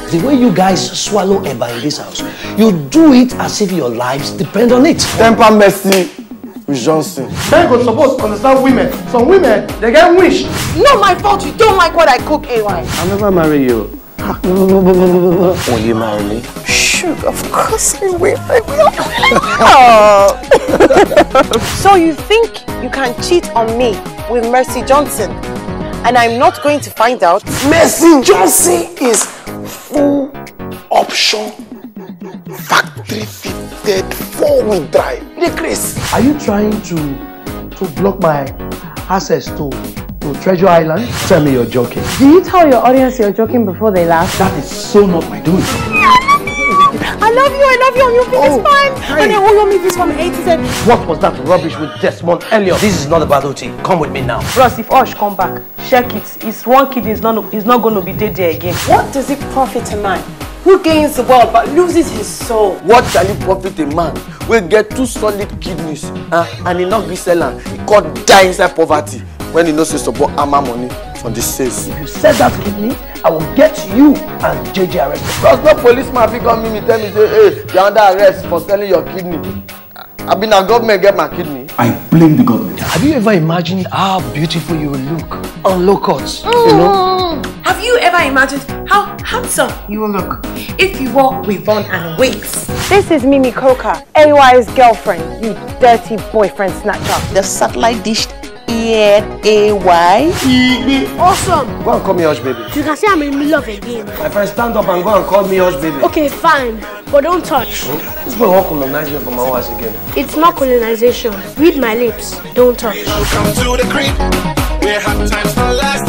The way you guys swallow eba in this house, you do it as if your lives depend on it. Temper mercy with Johnson. Men go supposed to understand women. Some women, they get wish. Not my fault you don't like what I cook, AY. I'll never marry you. Will you marry me? Shoot, of course I will. So you think you can cheat on me with Mercy Johnson? And I'm not going to find out? Mercy Johnson is full option factory fitted 4-wheel drive. Are you trying to block my access to Treasure Island? Tell me you're joking. Do you tell your audience you're joking before they laugh? That is so not my doing. I love you, and you'll be this fine. And then hold on me this from A to Z. What was that rubbish with Desmond Elliot? This is not about OT. Come with me now. Ross, if Osh come back, check it. His one kidney is not going to be dead there again. What does it profit a man who gains the world but loses his soul? What shall it profit a man will get 2 solid kidneys and he not be selling? He can't die inside poverty when he knows to support armor money from the sales. If you sell that kidney, I will get you and JJ arrested. Because no policeman will come me tell me, say, hey, you're under arrest for selling your kidney. I mean, a government get my kidney. I blame the government. Have you ever imagined how beautiful you will look on low cuts? You know? Have you ever imagined how handsome you will look if you wore weave-on and wigs? This is Mimi Coca, AY's girlfriend, you dirty boyfriend snatcher. The satellite dished AY. Awesome. Go and call me Hush Baby. You can say I'm in the middle of a game. My friend, stand up and go and call me Hush Baby. Okay, fine, but don't touch. This boy won't colonize me from my house again. It's not colonization. Read my lips. Don't touch. Welcome to the creep. Where hard times for last.